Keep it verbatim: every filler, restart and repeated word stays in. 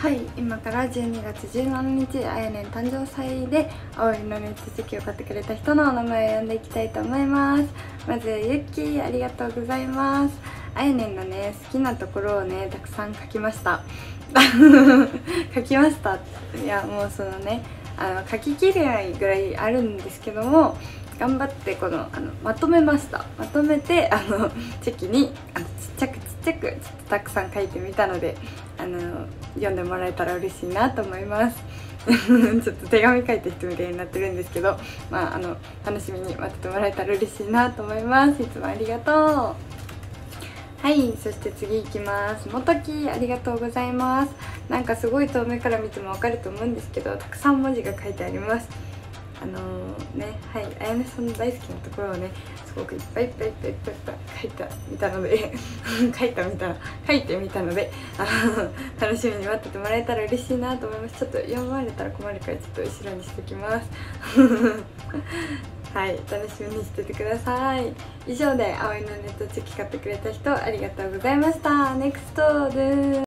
はい、今からじゅうにがつじゅうしちにちあやねん誕生祭で青いのネットチェキを買ってくれた人のお名前を読んでいきたいと思います。まずゆっきー、ありがとうございます。あやねんのね好きなところをねたくさん書きました書きました。いやもうそのねあの書ききれないぐらいあるんですけども、頑張ってこのあのまとめました。まとめてあのチェキにあのちっちゃくちっちゃくちょっとたくさん書いてみたので、あの読んでもらえたら嬉しいなと思いますちょっと手紙書いた人みたいになってるんですけど、まああの楽しみに待っててもらえたら嬉しいなと思います。いつもありがとう。はい、そして次いきます。もときありがとうございます。なんかすごい遠目から見てもわかると思うんですけど、たくさん文字が書いてあります。あのー、ね、はい、あやねさんの大好きなところをねすごくいっぱいいっぱいいっぱいいっぱいいっぱい書いたみたので書いたみた書いてみたので、あの楽しみに待っててもらえたら嬉しいなと思います。ちょっと読まれたら困るからちょっと後ろにしておきますはい、楽しみにしててください。以上で青いのネットチェキ買ってくれた人ありがとうございました。ネクストです。